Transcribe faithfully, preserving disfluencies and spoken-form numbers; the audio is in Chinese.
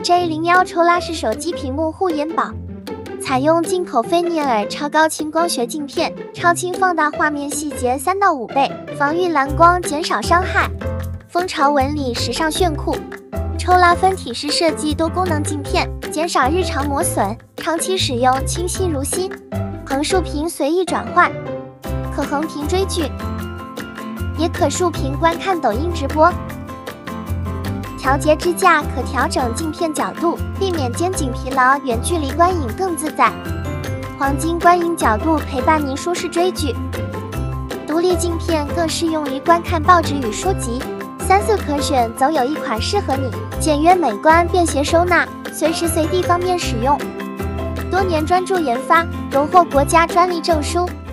J 零一 抽拉式手机屏幕护眼宝，采用进口菲涅尔超高清光学镜片，超清放大画面细节三到五倍，防御蓝光，减少伤害。蜂巢纹理时尚炫酷，抽拉分体式设计多功能镜片，减少日常磨损，长期使用清晰如新。横竖屏随意转换，可横屏追剧，也可竖屏观看抖音直播。调节支架可调整镜片角度，避免肩颈疲劳，远距离观影更自在。黄金观影角度陪伴您舒适追剧。独立镜片更适用于观看报纸与书籍，三色可选，总有一款适合你。简约美观，便携收纳，随时随地方便使用。多年专注研发，荣获国家专利证书。